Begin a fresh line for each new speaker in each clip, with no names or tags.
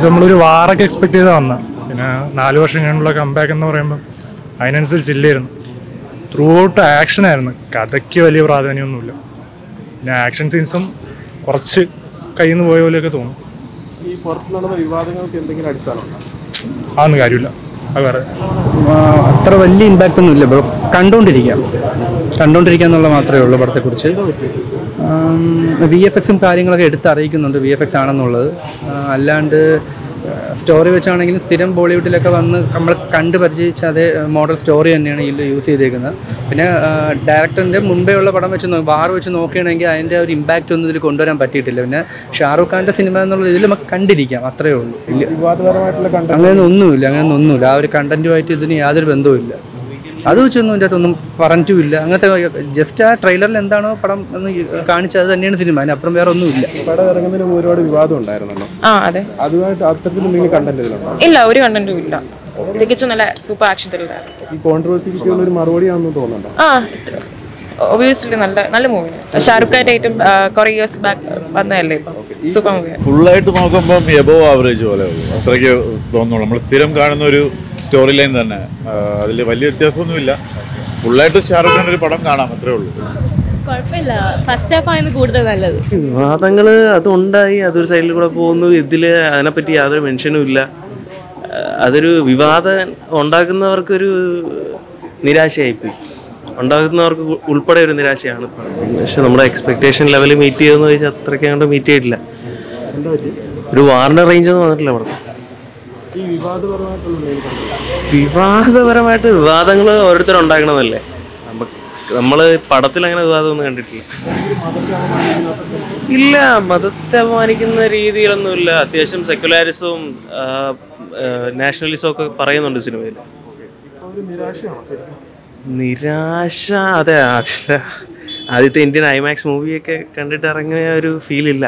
നമ്മളൊരു വാറൊക്കെ എക്സ്പെക്ട് ചെയ്താൽ വന്ന പിന്നെ 4 വർഷം കഴിഞ്ഞുള്ള കംബാക്ക് എന്ന് പറയുമ്പോൾ അതിനനുസരിച്ചില്ലായിരുന്നു. ത്രൂ ഔട്ട് ആക്ഷനായിരുന്നു, കഥയ്ക്ക് വലിയ പ്രാധാന്യമൊന്നുമില്ല. പിന്നെ ആക്ഷൻ സീൻസും കുറച്ച് കയ്യിൽ നിന്ന് പോയ പോലെയൊക്കെ തോന്നും. അതൊന്നും കാര്യമില്ല, അത് വേറെ
അത്ര വലിയ ഇമ്പാക്റ്റ് ഒന്നും ഇല്ല ബ്രോ. കണ്ടുകൊണ്ടിരിക്കുക എന്നുള്ള മാത്രമേ ഉള്ളൂ പടത്തെക്കുറിച്ച്. VFX കാര്യങ്ങളൊക്കെ എടുത്തറിയിക്കുന്നുണ്ട് VFX ആണെന്നുള്ളത്. അല്ലാണ്ട് സ്റ്റോറി വെച്ചാണെങ്കിലും സ്ഥിരം ബോളിവുഡിലൊക്കെ വന്ന് നമ്മൾ കണ്ട് പരിചയിച്ച അതേ മോഡൽ സ്റ്റോറി തന്നെയാണ് ഇതിൽ യൂസ് ചെയ്തേക്കുന്നത്. പിന്നെ ഡയറക്ടറിൻ്റെ മുമ്പേ ഉള്ള പടം വെച്ച് വാർ വെച്ച് നോക്കുകയാണെങ്കിൽ അതിൻ്റെ ഒരു ഇമ്പാക്റ്റ് ഒന്നും ഇതിൽ കൊണ്ടുവരാൻ പറ്റിയിട്ടില്ല. പിന്നെ ഷാറൂഖ് ഖാൻ്റെ സിനിമ എന്നുള്ള ഇതിൽ നമുക്ക് കണ്ടിരിക്കാം, അത്രയേ ഉള്ളൂ. അങ്ങനെയൊന്നും ഒന്നുമില്ല. ആ ഒരു കണ്ടൻറ്റുമായിട്ട് ഇതിന് യാതൊരു ബന്ധവുമില്ല. അത് വെച്ചൊന്നും ഇതിൻ്റെ അകത്തൊന്നും പറഞ്ഞിട്ടുമില്ല. അങ്ങനത്തെ ജസ്റ്റ് ആ ട്രെയിലറിൽ എന്താണോ പടം എന്ന് കാണിച്ചത് അത് തന്നെയാണ് സിനിമ, അതിനപ്പുറം വേറെ ഒന്നുമില്ല.
ഒരുപാട് വിവാദം ഉണ്ടായിരുന്നല്ലോ.
ഇല്ല, ഒരു കണ്ടന്റും ഇല്ല. തികച്ചും നല്ല സൂപ്പർ ആക്ഷൻ ത്രില്ലർ.
ഈ കോൺട്രോവേഴ്സിക്ക് ഒരു മറുപടിയാണെന്ന് തോന്നുന്നുണ്ടോ?
ഒബിയസ്ലി നല്ല മൂവിയാണ്. ഷാരൂഖ് ഖാൻ്റെ ഏറ്റവും കുറേ ഇയേഴ്സ് ബാക്ക് വന്നതല്ലേ, ഇപ്പം സൂപ്പർ മൂവിയാണ്.
ഫുള്ളായിട്ട് നോക്കുമ്പം എബോവ് ആവറേജ് പോലെ അത്രയ്ക്ക് തോന്നുള്ളൂ. നമ്മൾ സ്ഥിരം കാണുന്ന ഒരു സ്റ്റോറി ലൈൻ തന്നെ, അതിൽ വലിയ വ്യത്യാസമൊന്നുമില്ല. ഫുള്ളായിട്ട് ഷാരൂഖ് ഖാൻ്റെ ഒരു പടം കാണാം, അത്രേ ഉള്ളൂ.
കുഴപ്പമില്ല, ഫസ്റ്റ് ഹാഫ് ആയിരുന്നു കൂടുതൽ നല്ലത്.
വിവാദങ്ങൾ അതുണ്ടായി, അതൊരു സൈഡിൽ കൂടെ പോകുന്നു. ഇതിൽ അതിനെപ്പറ്റി യാതൊരു മെൻഷനും ഇല്ല. അതൊരു വിവാദം ഉണ്ടാക്കുന്നവർക്കൊരു നിരാശയായിപ്പോയി, ഉണ്ടാകുന്നവർക്ക് ഉൾപ്പെടെ ഒരു നിരാശയാണ്. പക്ഷെ നമ്മുടെ എക്സ്പെക്ടേഷൻ ലെവൽ മീറ്റ് ചെയ്തെന്ന് ചോദിച്ചാൽ അത്രയ്ക്ക് അങ്ങോട്ട് മീറ്റ് ചെയ്തിട്ടില്ല. ഒരു വാറിൻ്റെ റേഞ്ച് ഒന്നും വന്നിട്ടില്ല അവിടെ. വിവാദപരമായിട്ട് വിവാദങ്ങൾ ഓരോരുത്തരും ഉണ്ടാക്കണതല്ലേ, നമ്മൾ പടത്തിൽ അങ്ങനെ വിവാദമൊന്നും കണ്ടിട്ടില്ല. ഇല്ല, മതത്തെ അപമാനിക്കുന്ന രീതിയിലൊന്നുമില്ല. അത്യാവശ്യം സെക്യുലാരിസവും നാഷണലിസവും ഒക്കെ പറയുന്നുണ്ട് സിനിമയിൽ. നിരാശ, അതെ, ആദ്യത്തെ ഇന്ത്യൻ ഐമാക്സ് മൂവിയൊക്കെ കണ്ടിട്ട് ഇറങ്ങിയ ഒരു ഫീലില്ല.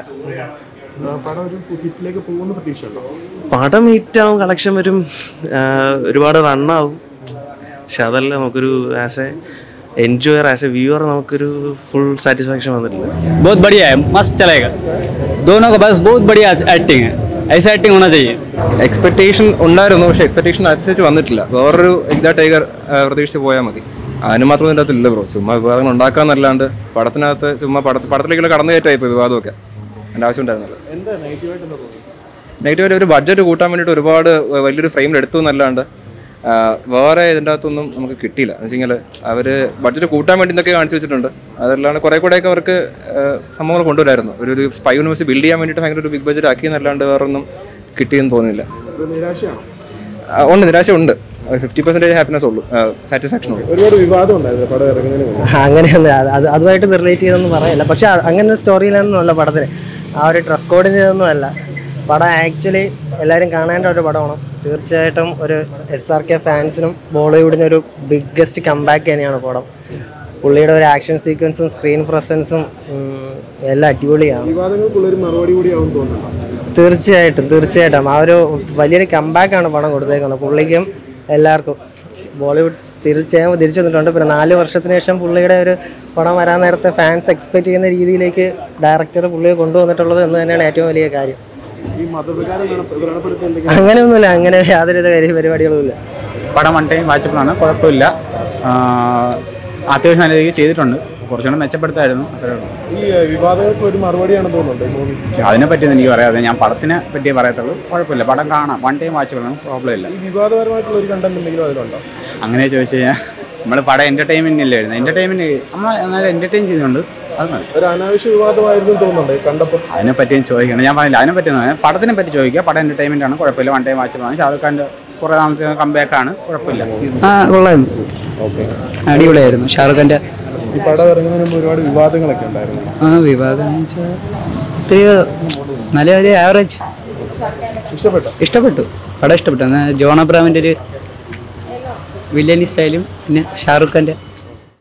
പടം ഹിറ്റാവും, കളക്ഷൻ വരും, ഒരുപാട് റണ്ണാവും. പക്ഷെ അതല്ല നമുക്കൊരു as a enjoyer, as a viewer നമുക്കൊരു ഫുൾ സാറ്റിസ്ഫാക്ഷൻ വന്നിട്ടില്ല.
बहुत बढ़िया है, मस्त चलेगा. दोनों का बस बहुत बढ़िया एक्टिंग है, ऐसा एक्टिंग होना चाहिए. എക്സ്പെക്ടേഷൻ ഉണ്ടായിരുന്നു, പക്ഷേ എക്സ്പെക്ടേഷൻ അനുസരിച്ച് വന്നിട്ടില്ല. വേറൊരു എക്സാ ടൈഗർ പ്രതീക്ഷിച്ച് പോയാൽ മതി. അതിന് മാത്രം ഇതിൻ്റെ അകത്തില്ല ബ്രോ. ചുമ്മാ വിവാദങ്ങൾ ഉണ്ടാക്കാന്നല്ലാണ്ട് പടത്തിനകത്ത് ചുമ്മാ പടത്തിലേക്കുള്ള കടന്നു കയറ്റമായിപ്പോൾ വിവാദമൊക്കെ. എൻ്റെ ആവശ്യം ഉണ്ടായിരുന്നില്ല. നെഗറ്റീവായിട്ട് ഒരു ബഡ്ജറ്റ് കൂട്ടാൻ വേണ്ടിയിട്ട് ഒരുപാട് വലിയൊരു ഫ്രെയിമിൽ എടുത്തു എന്നല്ലാണ്ട് വേറെ ഇതിൻ്റെ അകത്തൊന്നും നമുക്ക് കിട്ടിയില്ല. എന്ന് വെച്ച് കഴിഞ്ഞാൽ അവർ ബഡ്ജറ്റ് കൂട്ടാൻ വേണ്ടി എന്തൊക്കെ കാണിച്ചു വെച്ചിട്ടുണ്ട്. അതല്ലാണ്ട് കുറേ കൂടെയൊക്കെ അവർക്ക് സംഭവങ്ങൾ കൊണ്ടുവരായിരുന്നു. ഒരു സ്പൈ യൂണിവേഴ്സ് ബിൽഡ് ചെയ്യാൻ വേണ്ടിയിട്ട് ഭയങ്കര ഒരു ബിഗ് ബഡ്ജറ്റ് ആക്കി എന്നല്ലാണ്ട് വേറെ ഒന്നും കിട്ടിയെന്ന് തോന്നുന്നില്ല. ഉണ്ട്, നിരാശ ഉണ്ട്. 50% ഹാപ്പിനെസ് ഉള്ളൂ, സാറ്റിസ്ഫാക്ഷൻ ഉള്ളൂ.
ഒരുപാട് വിവാദം ഉണ്ടായിരുന്നു
അങ്ങനെയൊന്നും അതുമായിട്ട് റിലേറ്റ് ചെയ്തൊന്നും പറയില്ല. പക്ഷെ അങ്ങനെ ഒരു സ്റ്റോറിയിലൊന്നും അല്ല പടത്തിന്, ആ ഒരു ഡ്രസ് കോഡിൻ്റെ ഒന്നും അല്ല. പടം ആക്ച്വലി എല്ലാവരും കാണേണ്ട ഒരു പടമാണ്. തീർച്ചയായിട്ടും ഒരു SRK ഫാൻസിനും ബോളിവുഡിനൊരു ബിഗ്ഗസ്റ്റ് കംബാക്ക് തന്നെയാണ് പടം. പുള്ളിയുടെ ഒരു ആക്ഷൻ സീക്വൻസും സ്ക്രീൻ പ്രസൻസും എല്ലാം അടിപൊളിയാണ്. തീർച്ചയായിട്ടും ആ ഒരു വലിയൊരു കംബാക്കാണ് പടം കൊടുത്തേക്കുന്നത് പുള്ളിക്കും എല്ലാവർക്കും. ബോളിവുഡ് തീർച്ചയായും തിരിച്ചു വന്നിട്ടുണ്ട്. പിന്നെ 4 വർഷത്തിന് ശേഷം പുള്ളിയുടെ ഒരു പടം വരാൻ നേരത്തെ ഫാൻസ് എക്സ്പെക്ട് ചെയ്യുന്ന രീതിയിലേക്ക് ഡയറക്ടർ പുള്ളിയെ കൊണ്ടുവന്നിട്ടുള്ളത് എന്ന് തന്നെയാണ് ഏറ്റവും വലിയ കാര്യം. അങ്ങനെയൊന്നുമില്ല, അങ്ങനെ യാതൊരുവിധ പരിപാടികളുമില്ല.
പടം വൺ ടൈം വാച്ചബിളാണ്, കുഴപ്പമില്ല. അത്യാവശ്യം നല്ല രീതിയിൽ ചെയ്തിട്ടുണ്ട്, കുറച്ചുകൂടെ മെച്ചപ്പെടുത്തായിരുന്നു, അത്രേ ഉള്ളൂ.
ഈ വിവാദങ്ങൾക്ക് ഒരു മറുപടിയാണെന്ന് തോന്നുന്നുണ്ട്.
അതിനെ പറ്റിയൊന്നും എനിക്ക് പറയാതെ, ഞാൻ പടത്തിനെ പറ്റിയേ പറയത്തുള്ളൂ. കുഴപ്പമില്ല, പടം കാണാം, വൺ ടൈം വാച്ചബിളാണ്, പ്രോബ്ലം ഇല്ല.
ഈ വിവാദപരമായിട്ടുള്ള ഒരു കണ്ടന്റ് എന്തെങ്കിലും അതിലുണ്ടോ?
അങ്ങനെ ചോദിച്ചു കഴിഞ്ഞാൽ നമ്മൾ പടം എൻ്റർടൈൻമെൻറ്റ് അല്ലേ വരുന്നത്. എൻ്റർടൈൻമെൻറ്റ് നമ്മൾ എന്നാലും എൻ്റർടൈൻ ചെയ്യുന്നുണ്ട്, അത് മതി.
ഒരു അനാവശ്യ വിവാദമായിരുന്നു തോന്നുന്നുണ്ട് കണ്ടപ്പോൾ.
അതിനെപ്പറ്റി ചോദിക്കണം, ഞാൻ പറഞ്ഞില്ല. അതിനെ പറ്റി പടത്തിനെ പറ്റി ചോദിക്കുക. പടം എൻ്റർടൈൻമെൻ്റ് ആണ്, കുഴപ്പമില്ല, വൺ ടൈം വാച്ചബിളാണ്. ഷാരൂഖ് ഖാൻ്റെ കുറേ നാളത്തെ കംബാക്കാണ്, കുഴപ്പമില്ല.
കൊള്ളായിരുന്നു, അടിപൊളിയായിരുന്നു ഷാരൂഖ് ഖാൻ്റെ.
ഈ പടം ഇറങ്ങുന്നതിന് മുമ്പ് ഒരുപാട് വിവാദങ്ങളൊക്കെ ഉണ്ടായിരുന്നു.
വിവാദം എന്ന് വെച്ചാൽ ഇത്തിരി നല്ല ഒരു ആവറേജ്. ഇഷ്ടപ്പെട്ടു പടം ഇഷ്ടപ്പെട്ടു. ജോൺ അബ്രാമിൻ്റെ ഒരു വില്ലനി സ്റ്റൈലും പിന്നെ ഷാരൂഖ് ഖാൻ്റെ